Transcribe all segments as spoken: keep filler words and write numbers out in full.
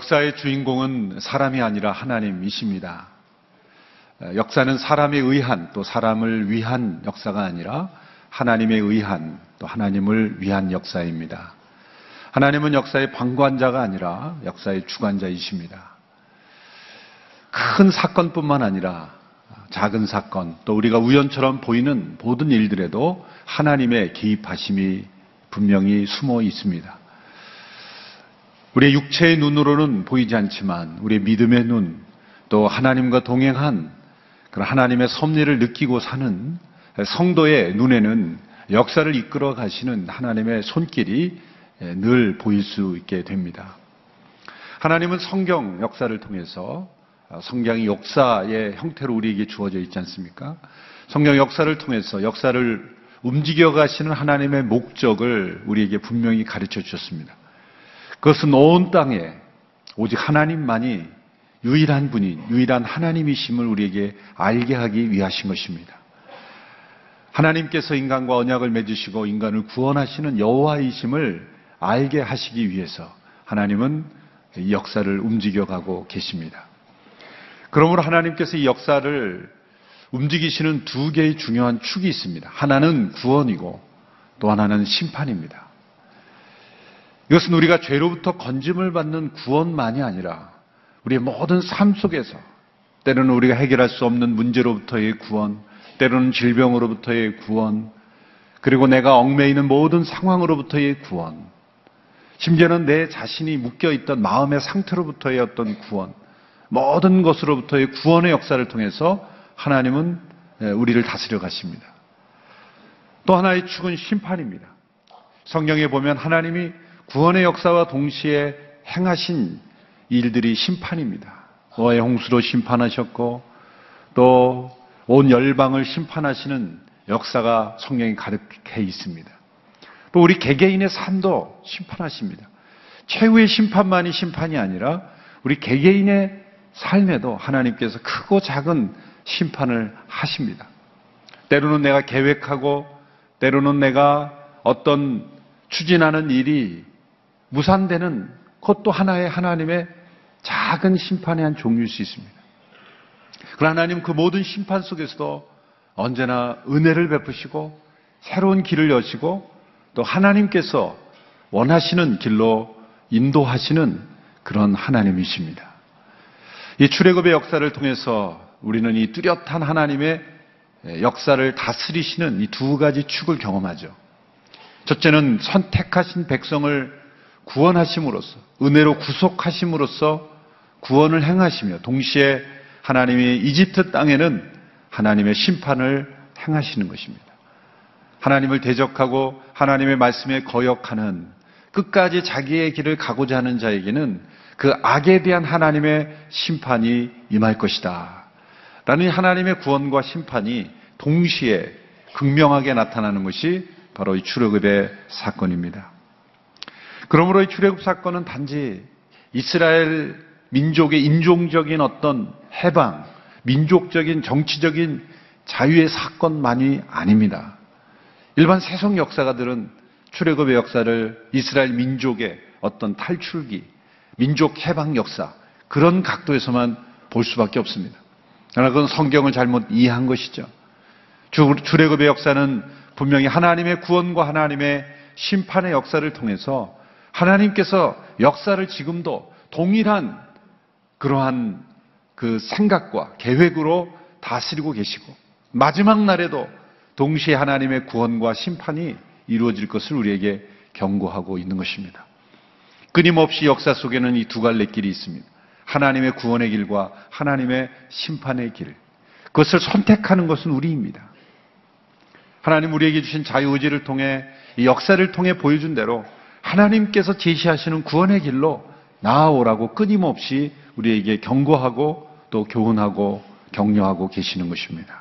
역사의 주인공은 사람이 아니라 하나님이십니다. 역사는 사람에 의한 또 사람을 위한 역사가 아니라 하나님에 의한 또 하나님을 위한 역사입니다. 하나님은 역사의 방관자가 아니라 역사의 주관자이십니다. 큰 사건뿐만 아니라 작은 사건, 또 우리가 우연처럼 보이는 모든 일들에도 하나님의 개입하심이 분명히 숨어 있습니다. 우리의 육체의 눈으로는 보이지 않지만 우리의 믿음의 눈, 또 하나님과 동행한 그런 하나님의 섭리를 느끼고 사는 성도의 눈에는 역사를 이끌어 가시는 하나님의 손길이 늘 보일 수 있게 됩니다. 하나님은 성경 역사를 통해서, 성경이 역사의 형태로 우리에게 주어져 있지 않습니까? 성경 역사를 통해서 역사를 움직여 가시는 하나님의 목적을 우리에게 분명히 가르쳐 주셨습니다. 그것은 온 땅에 오직 하나님만이 유일한 분인, 유일한 하나님이심을 우리에게 알게 하기 위하신 것입니다. 하나님께서 인간과 언약을 맺으시고 인간을 구원하시는 여호와이심을 알게 하시기 위해서 하나님은 이 역사를 움직여가고 계십니다. 그러므로 하나님께서 이 역사를 움직이시는 두 개의 중요한 축이 있습니다. 하나는 구원이고 또 하나는 심판입니다. 이것은 우리가 죄로부터 건짐을 받는 구원만이 아니라 우리의 모든 삶 속에서 때로는 우리가 해결할 수 없는 문제로부터의 구원, 때로는 질병으로부터의 구원, 그리고 내가 얽매이는 모든 상황으로부터의 구원, 심지어는 내 자신이 묶여있던 마음의 상태로부터의 어떤 구원, 모든 것으로부터의 구원의 역사를 통해서 하나님은 우리를 다스려 가십니다. 또 하나의 축은 심판입니다. 성경에 보면 하나님이 구원의 역사와 동시에 행하신 일들이 심판입니다. 노아의 홍수로 심판하셨고 또 온 열방을 심판하시는 역사가 성경에 가득해 있습니다. 또 우리 개개인의 삶도 심판하십니다. 최후의 심판만이 심판이 아니라 우리 개개인의 삶에도 하나님께서 크고 작은 심판을 하십니다. 때로는 내가 계획하고 때로는 내가 어떤 추진하는 일이 무산되는 그것도 하나의 하나님의 작은 심판의 한 종류일 수 있습니다. 그러나 하나님 그 모든 심판 속에서도 언제나 은혜를 베푸시고 새로운 길을 여시고 또 하나님께서 원하시는 길로 인도하시는 그런 하나님이십니다. 이 출애굽의 역사를 통해서 우리는 이 뚜렷한 하나님의 역사를 다스리시는 이 두 가지 축을 경험하죠. 첫째는 선택하신 백성을 구원하심으로써, 은혜로 구속하심으로써 구원을 행하시며 동시에 하나님이 이집트 땅에는 하나님의 심판을 행하시는 것입니다. 하나님을 대적하고 하나님의 말씀에 거역하는 끝까지 자기의 길을 가고자 하는 자에게는 그 악에 대한 하나님의 심판이 임할 것이다 라는 하나님의 구원과 심판이 동시에 극명하게 나타나는 것이 바로 이 출애굽의 사건입니다. 그러므로 이 출애굽 사건은 단지 이스라엘 민족의 인종적인 어떤 해방, 민족적인 정치적인 자유의 사건만이 아닙니다. 일반 세속 역사가들은 출애굽의 역사를 이스라엘 민족의 어떤 탈출기, 민족 해방 역사, 그런 각도에서만 볼 수밖에 없습니다. 그러나 그건 성경을 잘못 이해한 것이죠. 출애굽의 역사는 분명히 하나님의 구원과 하나님의 심판의 역사를 통해서 하나님께서 역사를 지금도 동일한 그러한 그 생각과 계획으로 다스리고 계시고 마지막 날에도 동시에 하나님의 구원과 심판이 이루어질 것을 우리에게 경고하고 있는 것입니다. 끊임없이 역사 속에는 이 두 갈래 길이 있습니다. 하나님의 구원의 길과 하나님의 심판의 길. 그것을 선택하는 것은 우리입니다. 하나님 우리에게 주신 자유의지를 통해 이 역사를 통해 보여준 대로 하나님께서 제시하시는 구원의 길로 나아오라고 끊임없이 우리에게 경고하고 또 교훈하고 격려하고 계시는 것입니다.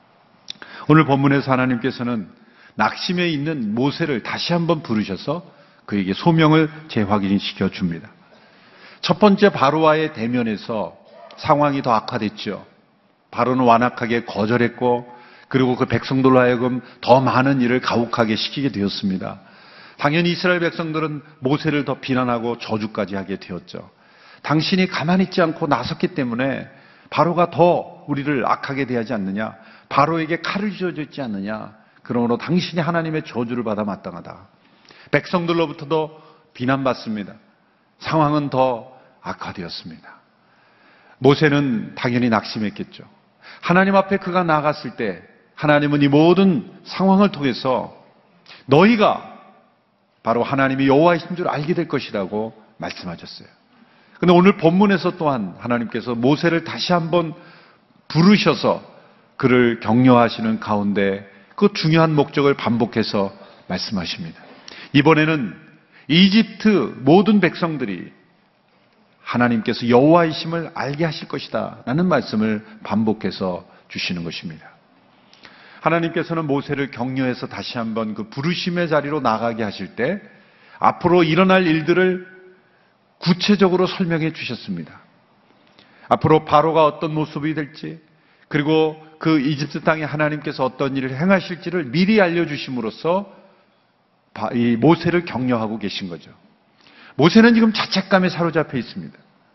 오늘 본문에서 하나님께서는 낙심해 있는 모세를 다시 한번 부르셔서 그에게 소명을 재확인시켜 줍니다. 첫 번째 바로와의 대면에서 상황이 더 악화됐죠. 바로는 완악하게 거절했고 그리고 그 백성들로 하여금 더 많은 일을 가혹하게 시키게 되었습니다. 당연히 이스라엘 백성들은 모세를 더 비난하고 저주까지 하게 되었죠. 당신이 가만히 있지 않고 나섰기 때문에 바로가 더 우리를 악하게 대하지 않느냐, 바로에게 칼을 쥐어줬지 않느냐, 그러므로 당신이 하나님의 저주를 받아 마땅하다. 백성들로부터도 비난받습니다. 상황은 더 악화되었습니다. 모세는 당연히 낙심했겠죠. 하나님 앞에 그가 나아갔을 때 하나님은 이 모든 상황을 통해서 너희가 바로 하나님이 여호와이신 줄 알게 될 것이라고 말씀하셨어요. 그런데 오늘 본문에서 또한 하나님께서 모세를 다시 한번 부르셔서 그를 격려하시는 가운데 그 중요한 목적을 반복해서 말씀하십니다. 이번에는 이집트 모든 백성들이 하나님께서 여호와이심을 알게 하실 것이다 라는 말씀을 반복해서 주시는 것입니다. 하나님께서는 모세를 격려해서 다시 한번 그 부르심의 자리로 나가게 하실 때 앞으로 일어날 일들을 구체적으로 설명해 주셨습니다. 앞으로 바로가 어떤 모습이 될지, 그리고 그 이집트 땅에 하나님께서 어떤 일을 행하실지를 미리 알려주심으로써 이 모세를 격려하고 계신 거죠. 모세는 지금 자책감에 사로잡혀 있습니다.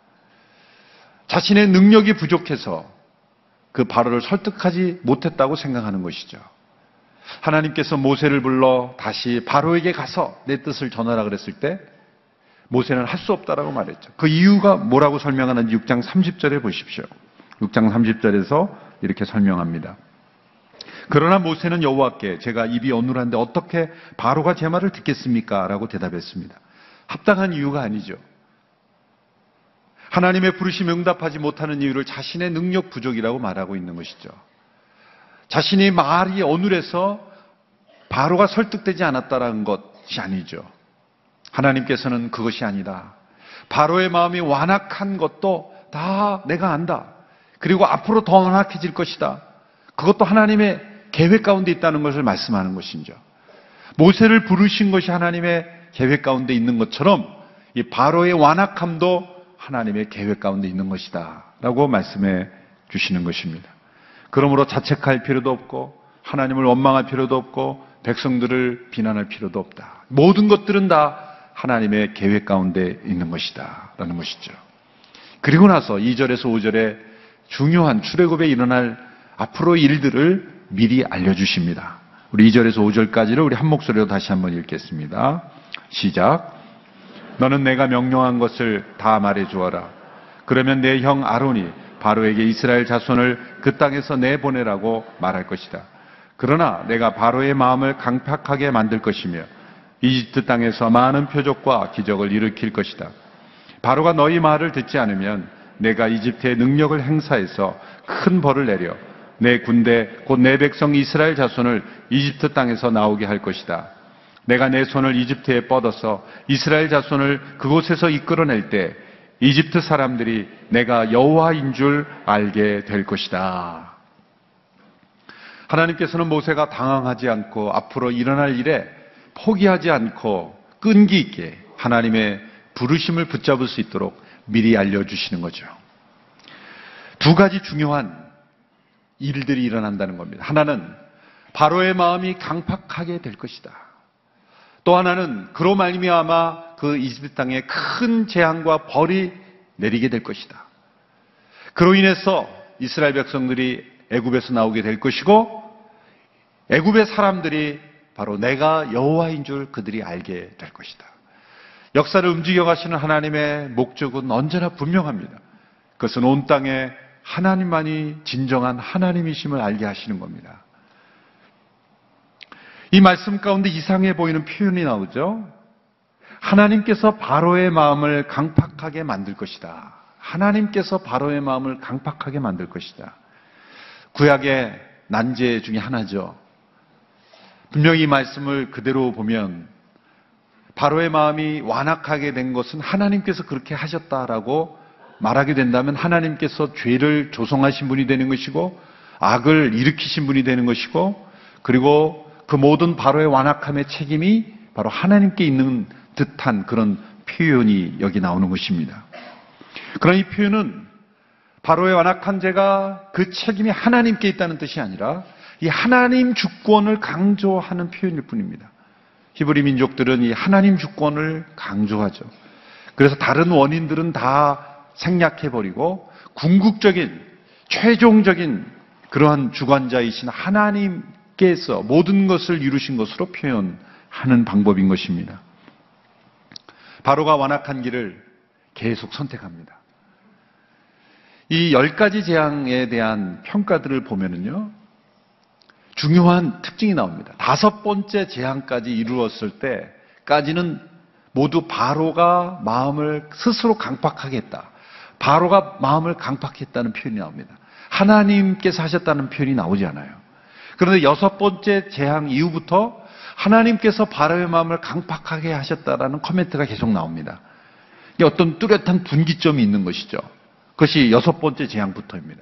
자신의 능력이 부족해서 그 바로를 설득하지 못했다고 생각하는 것이죠. 하나님께서 모세를 불러 다시 바로에게 가서 내 뜻을 전하라 그랬을 때 모세는 할 수 없다라고 말했죠. 그 이유가 뭐라고 설명하는지 육 장 삼십 절에 보십시오. 육 장 삼십 절에서 이렇게 설명합니다. 그러나 모세는 여호와께 제가 입이 어눌한데 어떻게 바로가 제 말을 듣겠습니까? 라고 대답했습니다. 합당한 이유가 아니죠. 하나님의 부르심에 응답하지 못하는 이유를 자신의 능력 부족이라고 말하고 있는 것이죠. 자신이 말이 어눌해서 바로가 설득되지 않았다는 것이 아니죠. 하나님께서는 그것이 아니다. 바로의 마음이 완악한 것도 다 내가 안다. 그리고 앞으로 더 완악해질 것이다. 그것도 하나님의 계획 가운데 있다는 것을 말씀하는 것이죠. 모세를 부르신 것이 하나님의 계획 가운데 있는 것처럼 이 바로의 완악함도 하나님의 계획 가운데 있는 것이다 라고 말씀해 주시는 것입니다. 그러므로 자책할 필요도 없고 하나님을 원망할 필요도 없고 백성들을 비난할 필요도 없다. 모든 것들은 다 하나님의 계획 가운데 있는 것이다 라는 것이죠. 그리고 나서 이 절에서 오 절에 중요한 출애굽에 일어날 앞으로의 일들을 미리 알려주십니다. 우리 이 절에서 오 절까지를 우리 한 목소리로 다시 한번 읽겠습니다. 시작. 너는 내가 명령한 것을 다 말해 주어라. 그러면 내 형 아론이 바로에게 이스라엘 자손을 그 땅에서 내보내라고 말할 것이다. 그러나 내가 바로의 마음을 강팍하게 만들 것이며 이집트 땅에서 많은 표적과 기적을 일으킬 것이다. 바로가 너희 말을 듣지 않으면 내가 이집트의 능력을 행사해서 큰 벌을 내려 내 군대 곧 내 백성 이스라엘 자손을 이집트 땅에서 나오게 할 것이다. 내가 내 손을 이집트에 뻗어서 이스라엘 자손을 그곳에서 이끌어낼 때 이집트 사람들이 내가 여호와인 줄 알게 될 것이다. 하나님께서는 모세가 당황하지 않고 앞으로 일어날 일에 포기하지 않고 끈기 있게 하나님의 부르심을 붙잡을 수 있도록 미리 알려주시는 거죠. 두 가지 중요한 일들이 일어난다는 겁니다. 하나는 바로의 마음이 강팍하게 될 것이다. 또 하나는 그로 말미암아 그 이집트 땅에 큰 재앙과 벌이 내리게 될 것이다. 그로 인해서 이스라엘 백성들이 애굽에서 나오게 될 것이고 애굽의 사람들이 바로 내가 여호와인 줄 그들이 알게 될 것이다. 역사를 움직여 가시는 하나님의 목적은 언제나 분명합니다. 그것은 온 땅에 하나님만이 진정한 하나님이심을 알게 하시는 겁니다. 이 말씀 가운데 이상해 보이는 표현이 나오죠. 하나님께서 바로의 마음을 강팍하게 만들 것이다. 하나님께서 바로의 마음을 강팍하게 만들 것이다. 구약의 난제 중에 하나죠. 분명히 이 말씀을 그대로 보면 바로의 마음이 완악하게 된 것은 하나님께서 그렇게 하셨다라고 말하게 된다면 하나님께서 죄를 조성하신 분이 되는 것이고 악을 일으키신 분이 되는 것이고 그리고 그 모든 바로의 완악함의 책임이 바로 하나님께 있는 듯한 그런 표현이 여기 나오는 것입니다. 그러나 이 표현은 바로의 완악한 죄가 그 책임이 하나님께 있다는 뜻이 아니라 이 하나님 주권을 강조하는 표현일 뿐입니다. 히브리 민족들은 이 하나님 주권을 강조하죠. 그래서 다른 원인들은 다 생략해버리고 궁극적인 최종적인 그러한 주관자이신 하나님께서 모든 것을 이루신 것으로 표현하는 방법인 것입니다. 바로가 완악한 길을 계속 선택합니다. 이 열 가지 재앙에 대한 평가들을 보면은요, 중요한 특징이 나옵니다. 다섯 번째 재앙까지 이루었을 때까지는 모두 바로가 마음을 스스로 강팍하게 했다. 바로가 마음을 강팍했다는 표현이 나옵니다. 하나님께서 하셨다는 표현이 나오지 않아요. 그런데 여섯 번째 재앙 이후부터 하나님께서 바로의 마음을 강팍하게 하셨다라는 코멘트가 계속 나옵니다. 이게 어떤 뚜렷한 분기점이 있는 것이죠. 그것이 여섯 번째 재앙부터입니다.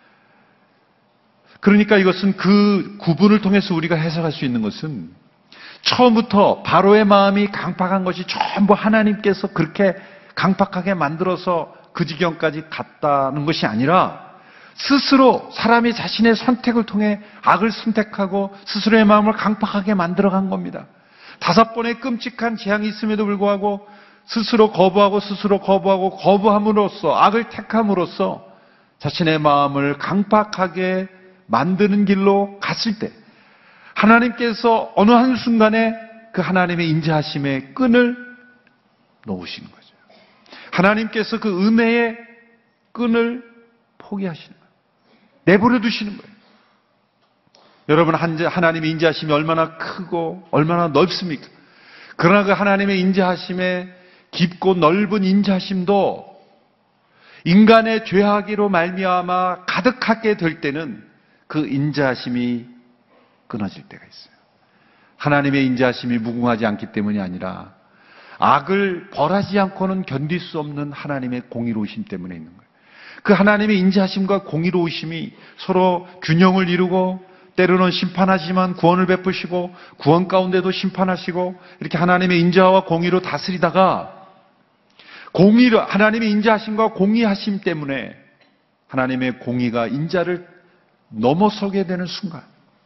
그러니까 이것은 그 구분을 통해서 우리가 해석할 수 있는 것은 처음부터 바로의 마음이 강팍한 것이 전부 하나님께서 그렇게 강팍하게 만들어서 그 지경까지 갔다는 것이 아니라 스스로 사람이 자신의 선택을 통해 악을 선택하고 스스로의 마음을 강팍하게 만들어간 겁니다. 다섯 번의 끔찍한 재앙이 있음에도 불구하고 스스로 거부하고 스스로 거부하고 거부함으로써 악을 택함으로써 자신의 마음을 강팍하게 만드는 길로 갔을 때 하나님께서 어느 한순간에 그 하나님의 인자하심의 끈을 놓으시는 거죠. 하나님께서 그 은혜의 끈을 포기하시는 거예요. 내버려 두시는 거예요. 여러분, 하나님의 인자하심이 얼마나 크고 얼마나 넓습니까? 그러나 그 하나님의 인자하심의 깊고 넓은 인자하심도 인간의 죄악으로 말미암아 가득하게 될 때는 그 인자하심이 끊어질 때가 있어요. 하나님의 인자하심이 무궁하지 않기 때문이 아니라 악을 벌하지 않고는 견딜 수 없는 하나님의 공의로우심 때문에 있는 거예요. 그 하나님의 인자하심과 공의로우심이 서로 균형을 이루고 때로는 심판하지만 구원을 베푸시고 구원 가운데도 심판하시고 이렇게 하나님의 인자와 공의로 다스리다가 공의로 하나님의 인자하심과 공의하심 때문에 하나님의 공의가 인자를 넘어서게 되는 순간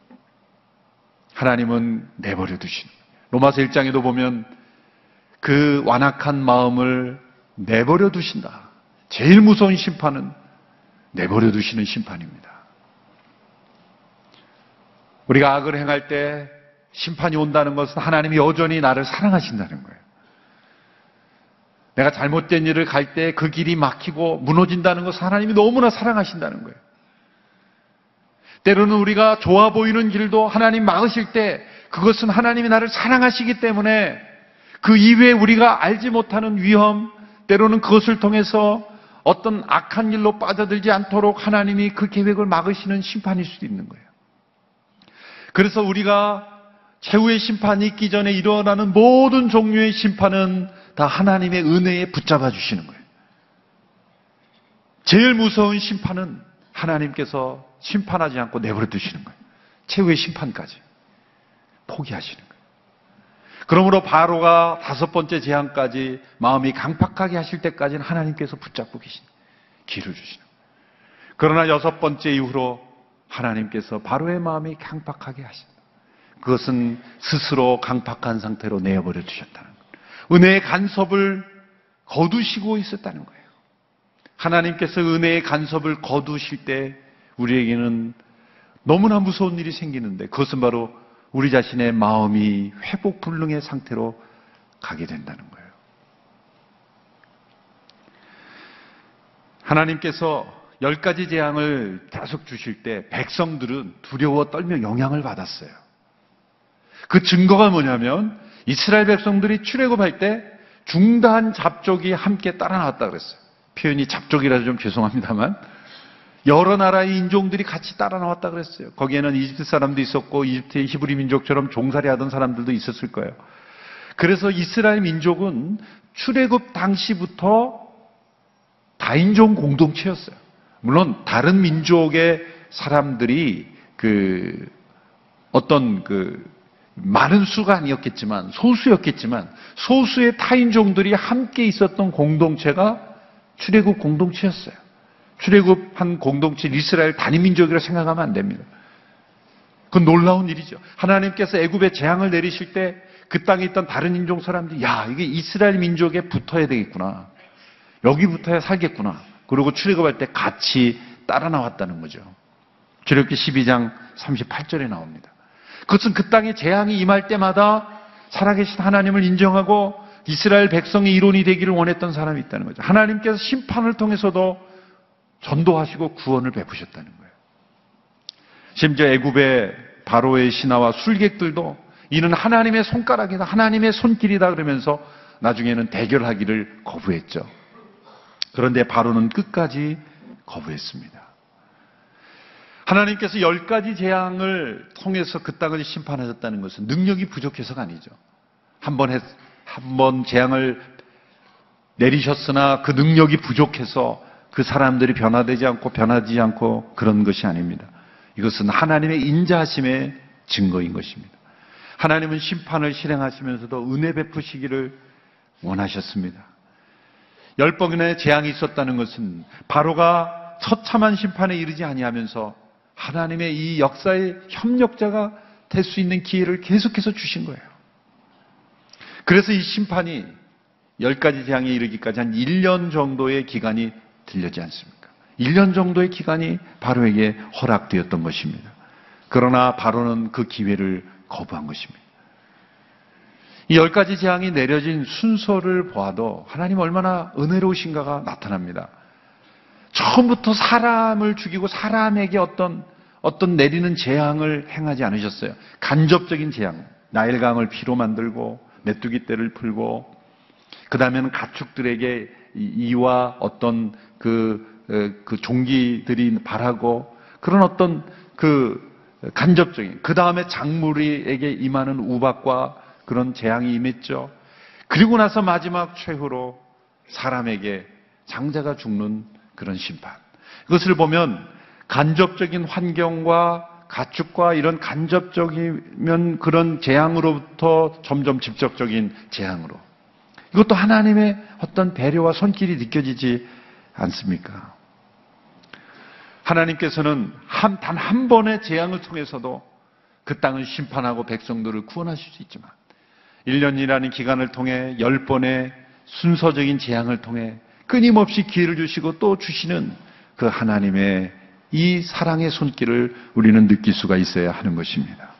하나님은 내버려 두시는 거예요. 로마서 일 장에도 보면 그 완악한 마음을 내버려 두신다. 제일 무서운 심판은 내버려 두시는 심판입니다. 우리가 악을 행할 때 심판이 온다는 것은 하나님이 여전히 나를 사랑하신다는 거예요. 내가 잘못된 일을 갈 때 그 길이 막히고 무너진다는 것은 하나님이 너무나 사랑하신다는 거예요. 때로는 우리가 좋아 보이는 길도 하나님 막으실 때 그것은 하나님이 나를 사랑하시기 때문에 그 이외에 우리가 알지 못하는 위험, 때로는 그것을 통해서 어떤 악한 일로 빠져들지 않도록 하나님이 그 계획을 막으시는 심판일 수도 있는 거예요. 그래서 우리가 최후의 심판이 있기 전에 일어나는 모든 종류의 심판은 다 하나님의 은혜에 붙잡아 주시는 거예요. 제일 무서운 심판은 하나님께서 심판하지 않고 내버려 두시는 거예요. 최후의 심판까지 포기하시는 거예요. 그러므로 바로가 다섯 번째 재앙까지 마음이 강팍하게 하실 때까지는 하나님께서 붙잡고 계신 길을 주시는 거예요. 그러나 여섯 번째 이후로 하나님께서 바로의 마음이 강팍하게 하신다. 그것은 스스로 강팍한 상태로 내버려 두셨다는 거예요. 은혜의 간섭을 거두시고 있었다는 거예요. 하나님께서 은혜의 간섭을 거두실 때 우리에게는 너무나 무서운 일이 생기는데 그것은 바로 우리 자신의 마음이 회복 불능의 상태로 가게 된다는 거예요. 하나님께서 열 가지 재앙을 계속 주실 때 백성들은 두려워 떨며 영향을 받았어요. 그 증거가 뭐냐면 이스라엘 백성들이 출애굽할 때 중다한 잡족이 함께 따라 나왔다 그랬어요. 표현이 잡족이라서 좀 죄송합니다만 여러 나라의 인종들이 같이 따라 나왔다 그랬어요. 거기에는 이집트 사람도 있었고 이집트의 히브리 민족처럼 종살이 하던 사람들도 있었을 거예요. 그래서 이스라엘 민족은 출애굽 당시부터 다인종 공동체였어요. 물론 다른 민족의 사람들이 그 어떤 그 많은 수가 아니었겠지만 소수였겠지만 소수의 타인종들이 함께 있었던 공동체가 출애굽 공동체였어요. 출애굽한 공동체 이스라엘 단위민족이라고 생각하면 안 됩니다. 그건 놀라운 일이죠. 하나님께서 애굽에 재앙을 내리실 때 그 땅에 있던 다른 인종 사람들이 야 이게 이스라엘 민족에 붙어야 되겠구나. 여기부터야 살겠구나. 그리고 출애굽할 때 같이 따라 나왔다는 거죠. 출애굽기 십이 장 삼십팔 절에 나옵니다. 그것은 그 땅에 재앙이 임할 때마다 살아계신 하나님을 인정하고 이스라엘 백성의 일원이 되기를 원했던 사람이 있다는 거죠. 하나님께서 심판을 통해서도 전도하시고 구원을 베푸셨다는 거예요. 심지어 애굽의 바로의 신하와 술객들도 이는 하나님의 손가락이다, 하나님의 손길이다 그러면서 나중에는 대결하기를 거부했죠. 그런데 바로는 끝까지 거부했습니다. 하나님께서 열 가지 재앙을 통해서 그 땅을 심판하셨다는 것은 능력이 부족해서가 아니죠. 한 번 했, 한 번 재앙을 내리셨으나 그 능력이 부족해서 그 사람들이 변화되지 않고 변하지 않고 그런 것이 아닙니다. 이것은 하나님의 인자하심의 증거인 것입니다. 하나님은 심판을 실행하시면서도 은혜 베푸시기를 원하셨습니다. 열 번의 재앙이 있었다는 것은 바로가 처참한 심판에 이르지 아니하면서 하나님의 이 역사의 협력자가 될 수 있는 기회를 계속해서 주신 거예요. 그래서 이 심판이 열 가지 재앙에 이르기까지 한 일 년 정도의 기간이 들려지 않습니까? 일 년 정도의 기간이 바로에게 허락되었던 것입니다. 그러나 바로는 그 기회를 거부한 것입니다. 이 열 가지 재앙이 내려진 순서를 보아도 하나님 얼마나 은혜로우신가가 나타납니다. 처음부터 사람을 죽이고 사람에게 어떤 어떤 내리는 재앙을 행하지 않으셨어요. 간접적인 재앙, 나일강을 피로 만들고 메뚜기 떼를 풀고 그 다음에는 가축들에게 이와 어떤 그, 그 종기들이 발하고 그런 어떤 그 간접적인 그 다음에 작물에게 임하는 우박과 그런 재앙이 임했죠. 그리고 나서 마지막 최후로 사람에게 장자가 죽는 그런 심판. 이것을 보면 간접적인 환경과 가축과 이런 간접적이면 그런 재앙으로부터 점점 직접적인 재앙으로. 이것도 하나님의 어떤 배려와 손길이 느껴지지 않습니까? 하나님께서는 한, 단 한 번의 재앙을 통해서도 그 땅을 심판하고 백성들을 구원하실 수 있지만 일 년이라는 기간을 통해 열 번의 순서적인 재앙을 통해 끊임없이 기회를 주시고 또 주시는 그 하나님의 이 사랑의 손길을 우리는 느낄 수가 있어야 하는 것입니다.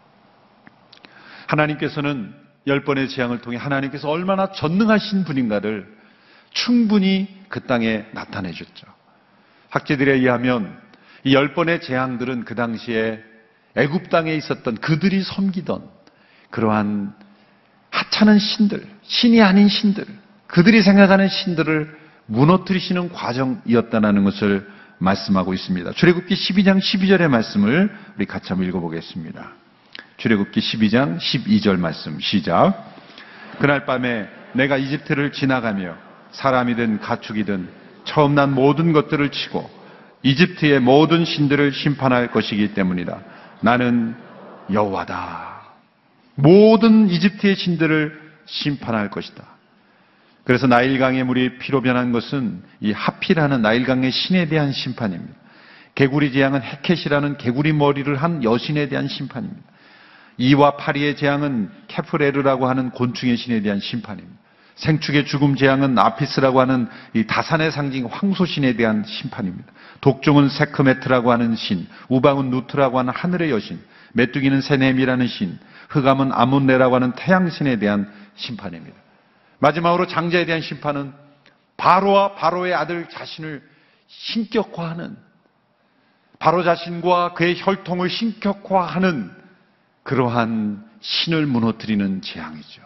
하나님께서는 열 번의 재앙을 통해 하나님께서 얼마나 전능하신 분인가를 충분히 그 땅에 나타내 줬죠. 학자들에 의하면 이 열 번의 재앙들은 그 당시에 애굽 땅에 있었던 그들이 섬기던 그러한 하찮은 신들, 신이 아닌 신들, 그들이 생각하는 신들을 무너뜨리시는 과정이었다는 것을 말씀하고 있습니다. 출애굽기 십이 장 십이 절의 말씀을 우리 같이 한번 읽어보겠습니다. 출애굽기 십이 장 십이 절 말씀 시작. 그날 밤에 내가 이집트를 지나가며 사람이든 가축이든 처음 난 모든 것들을 치고 이집트의 모든 신들을 심판할 것이기 때문이다. 나는 여호와다. 모든 이집트의 신들을 심판할 것이다. 그래서 나일강의 물이 피로 변한 것은 이 하피라는 나일강의 신에 대한 심판입니다. 개구리 재앙은 헤켓이라는 개구리 머리를 한 여신에 대한 심판입니다. 이와 파리의 재앙은 케프레르라고 하는 곤충의 신에 대한 심판입니다. 생축의 죽음 재앙은 아피스라고 하는 이 다산의 상징 황소신에 대한 심판입니다. 독종은 세크메트라고 하는 신, 우방은 누트라고 하는 하늘의 여신, 메뚜기는 세넴이라는 신, 흑암은 아문레라고 하는 태양신에 대한 심판입니다. 마지막으로 장자에 대한 심판은 바로와 바로의 아들 자신을 신격화하는, 바로 자신과 그의 혈통을 신격화하는 그러한 신을 무너뜨리는 재앙이죠.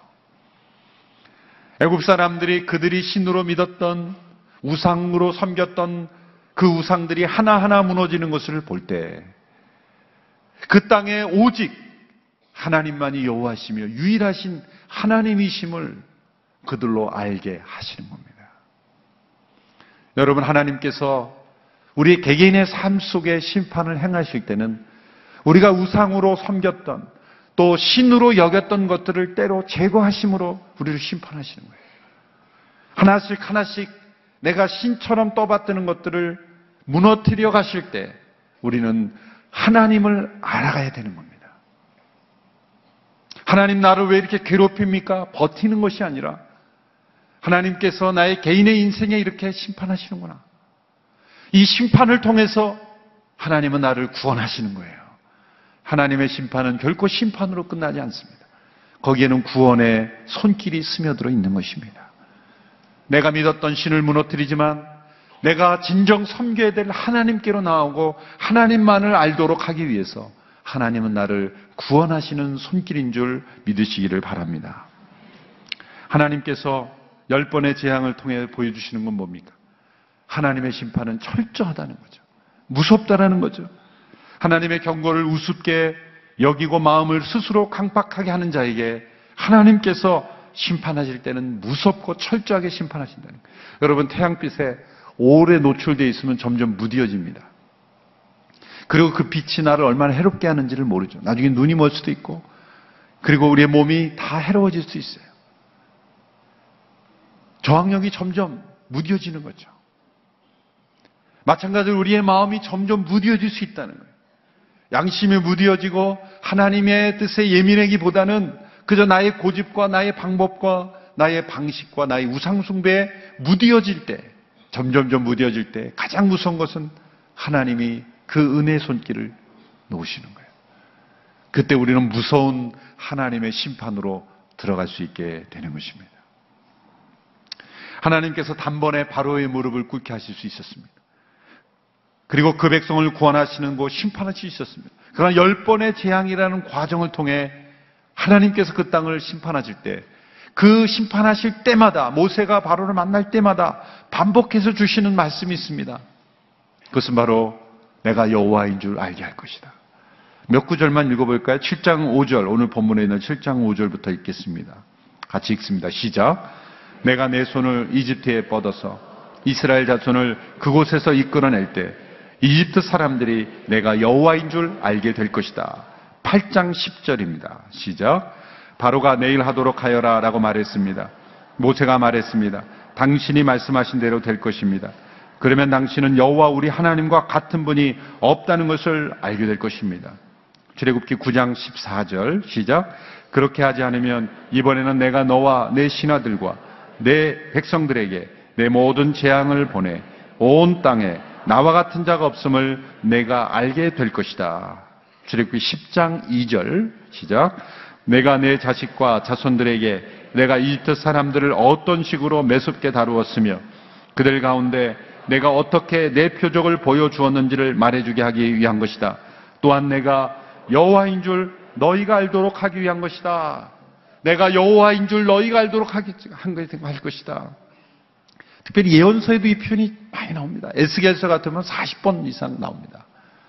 애굽 사람들이 그들이 신으로 믿었던, 우상으로 섬겼던 그 우상들이 하나하나 무너지는 것을 볼 때 그 땅에 오직 하나님만이 여호와시며 유일하신 하나님이심을 그들로 알게 하시는 겁니다. 여러분, 하나님께서 우리 개개인의 삶 속에 심판을 행하실 때는 우리가 우상으로 섬겼던 또 신으로 여겼던 것들을 때로 제거하심으로 우리를 심판하시는 거예요. 하나씩 하나씩 내가 신처럼 떠받드는 것들을 무너뜨려 가실 때 우리는 하나님을 알아가야 되는 겁니다. 하나님 나를 왜 이렇게 괴롭힙니까? 버티는 것이 아니라 하나님께서 나의 개인의 인생에 이렇게 심판하시는구나. 이 심판을 통해서 하나님은 나를 구원하시는 거예요. 하나님의 심판은 결코 심판으로 끝나지 않습니다. 거기에는 구원의 손길이 스며들어 있는 것입니다. 내가 믿었던 신을 무너뜨리지만 내가 진정 섬겨야 될 하나님께로 나오고 하나님만을 알도록 하기 위해서 하나님은 나를 구원하시는 손길인 줄 믿으시기를 바랍니다. 하나님께서 열 번의 재앙을 통해 보여주시는 건 뭡니까? 하나님의 심판은 철저하다는 거죠. 무섭다라는 거죠. 하나님의 경고를 우습게 여기고 마음을 스스로 강박하게 하는 자에게 하나님께서 심판하실 때는 무섭고 철저하게 심판하신다는 거예요. 여러분, 태양빛에 오래 노출되어 있으면 점점 무뎌집니다. 그리고 그 빛이 나를 얼마나 해롭게 하는지를 모르죠. 나중에 눈이 멀 수도 있고, 그리고 우리의 몸이 다 해로워질 수 있어요. 저항력이 점점 무뎌지는 거죠. 마찬가지로 우리의 마음이 점점 무뎌질 수 있다는 거예요. 양심이 무뎌지고 하나님의 뜻에 예민하기보다는 그저 나의 고집과 나의 방법과 나의 방식과 나의 우상숭배에 무뎌질 때, 점점점 무뎌질 때 가장 무서운 것은 하나님이 그 은혜의 손길을 놓으시는 거예요. 그때 우리는 무서운 하나님의 심판으로 들어갈 수 있게 되는 것입니다. 하나님께서 단번에 바로의 무릎을 꿇게 하실 수 있었습니다. 그리고 그 백성을 구원하시는 심판할 수 있었습니다. 그러나 열 번의 재앙이라는 과정을 통해 하나님께서 그 땅을 심판하실 때, 그 심판하실 때마다, 모세가 바로를 만날 때마다 반복해서 주시는 말씀이 있습니다. 그것은 바로 내가 여호와인 줄 알게 할 것이다. 몇 구절만 읽어볼까요? 칠 장 오 절, 오늘 본문에 있는 칠 장 오 절부터 읽겠습니다. 같이 읽습니다. 시작. 내가 내 손을 이집트에 뻗어서 이스라엘 자손을 그곳에서 이끌어낼 때 이집트 사람들이 내가 여호와인 줄 알게 될 것이다. 팔 장 십 절입니다. 시작. 바로가 내일 하도록 하여라 라고 말했습니다. 모세가 말했습니다. 당신이 말씀하신 대로 될 것입니다. 그러면 당신은 여호와 우리 하나님과 같은 분이 없다는 것을 알게 될 것입니다. 출애굽기 구 장 십사 절 시작. 그렇게 하지 않으면 이번에는 내가 너와 내 신하들과 내 백성들에게 내 모든 재앙을 보내 온 땅에 나와 같은 자가 없음을 내가 알게 될 것이다. 출애굽기 십 장 이 절 시작. 내가 내 자식과 자손들에게 내가 이집트 사람들을 어떤 식으로 매섭게 다루었으며 그들 가운데 내가 어떻게 내 표적을 보여주었는지를 말해주게 하기 위한 것이다. 또한 내가 여호와인 줄 너희가 알도록 하기 위한 것이다. 내가 여호와인 줄 너희가 알도록 하기, 할 것이다. 특별히 예언서에도 이 표현이 많이 나옵니다. 에스겔서 같으면 사십 번 이상 나옵니다.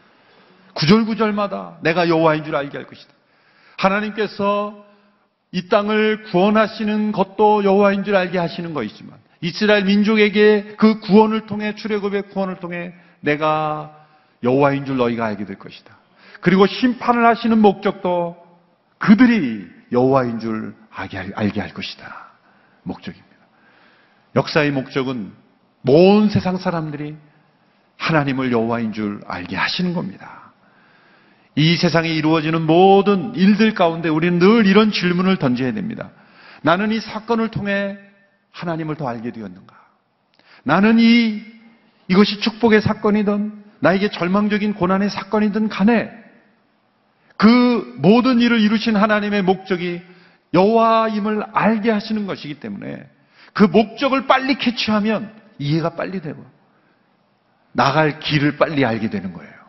구절구절마다 내가 여호와인 줄 알게 할 것이다. 하나님께서 이 땅을 구원하시는 것도 여호와인 줄 알게 하시는 것이지만 이스라엘 민족에게 그 구원을 통해, 출애굽의 구원을 통해 내가 여호와인 줄 너희가 알게 될 것이다. 그리고 심판을 하시는 목적도 그들이 여호와인 줄 알게 할 것이다. 목적입니다. 역사의 목적은 온 세상 사람들이 하나님을 여호와인 줄 알게 하시는 겁니다. 이 세상에 이루어지는 모든 일들 가운데 우리는 늘 이런 질문을 던져야 됩니다. 나는 이 사건을 통해 하나님을 더 알게 되었는가? 나는 이, 이것이 축복의 사건이든 나에게 절망적인 고난의 사건이든 간에 그 모든 일을 이루신 하나님의 목적이 여호와임을 알게 하시는 것이기 때문에 그 목적을 빨리 캐치하면 이해가 빨리 되고 나갈 길을 빨리 알게 되는 거예요.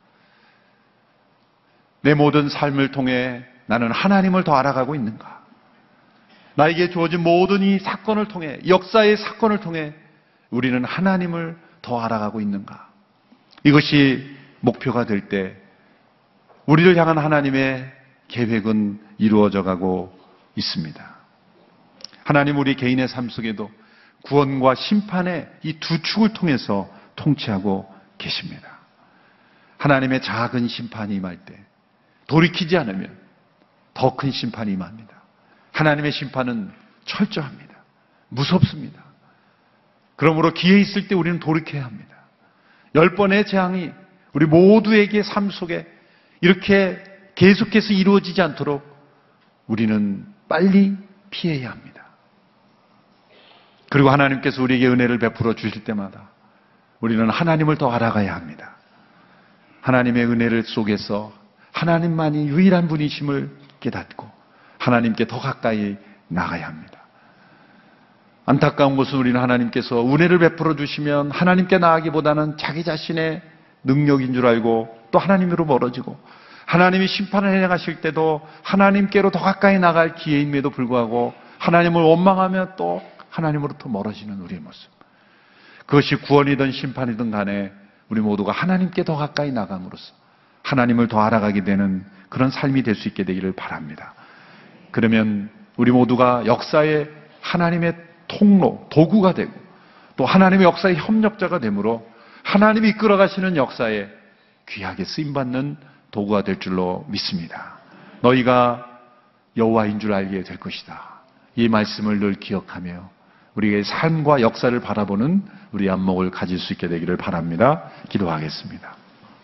내 모든 삶을 통해 나는 하나님을 더 알아가고 있는가? 나에게 주어진 모든 이 사건을 통해, 역사의 사건을 통해 우리는 하나님을 더 알아가고 있는가? 이것이 목표가 될 때 우리를 향한 하나님의 계획은 이루어져 가고 있습니다. 하나님 우리 개인의 삶 속에도 구원과 심판의 이 두 축을 통해서 통치하고 계십니다. 하나님의 작은 심판이 임할 때 돌이키지 않으면 더 큰 심판이 임합니다. 하나님의 심판은 철저합니다. 무섭습니다. 그러므로 기회 있을 때 우리는 돌이켜야 합니다. 열 번의 재앙이 우리 모두에게 삶 속에 이렇게 계속해서 이루어지지 않도록 우리는 빨리 피해야 합니다. 그리고 하나님께서 우리에게 은혜를 베풀어 주실 때마다 우리는 하나님을 더 알아가야 합니다. 하나님의 은혜를 속에서 하나님만이 유일한 분이심을 깨닫고 하나님께 더 가까이 나가야 합니다. 안타까운 것은 우리는 하나님께서 은혜를 베풀어 주시면 하나님께 나아가기보다는 자기 자신의 능력인 줄 알고 또 하나님으로 멀어지고, 하나님이 심판을 해나가실 때도 하나님께로 더 가까이 나갈 기회임에도 불구하고 하나님을 원망하며 또 하나님으로부터 멀어지는 우리의 모습. 그것이 구원이든 심판이든 간에 우리 모두가 하나님께 더 가까이 나감으로써 하나님을 더 알아가게 되는 그런 삶이 될 수 있게 되기를 바랍니다. 그러면 우리 모두가 역사의 하나님의 통로, 도구가 되고 또 하나님의 역사의 협력자가 되므로 하나님이 이끌어가시는 역사에 귀하게 쓰임받는 도구가 될 줄로 믿습니다. 너희가 여호와인 줄 알게 될 것이다. 이 말씀을 늘 기억하며 우리의 삶과 역사를 바라보는 우리 안목을 가질 수 있게 되기를 바랍니다. 기도하겠습니다.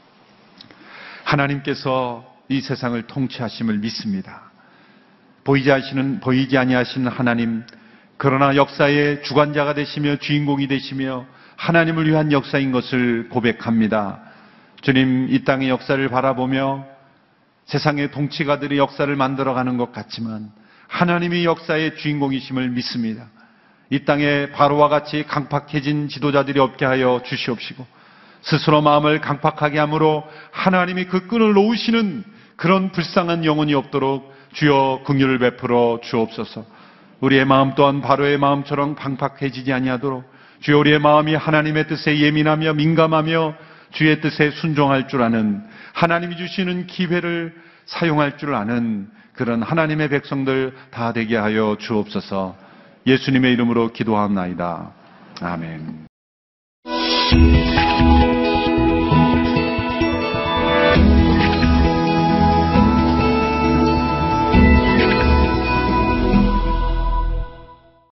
하나님께서 이 세상을 통치하심을 믿습니다. 보이지 하시는, 보이지 아니하시는 하나님, 그러나 역사의 주관자가 되시며 주인공이 되시며 하나님을 위한 역사인 것을 고백합니다. 주님, 이 땅의 역사를 바라보며 세상의 통치가들이 역사를 만들어가는 것 같지만 하나님이 역사의 주인공이심을 믿습니다. 이 땅에 바로와 같이 강팍해진 지도자들이 없게 하여 주시옵시고 스스로 마음을 강팍하게 함으로 하나님이 그 끈을 놓으시는 그런 불쌍한 영혼이 없도록 주여 긍휼을 베풀어 주옵소서. 우리의 마음 또한 바로의 마음처럼 강팍해지지 아니하도록 주여 우리의 마음이 하나님의 뜻에 예민하며 민감하며 주의 뜻에 순종할 줄 아는, 하나님이 주시는 기회를 사용할 줄 아는 그런 하나님의 백성들 다 되게 하여 주옵소서. 예수님의 이름으로 기도합나이다. 아멘.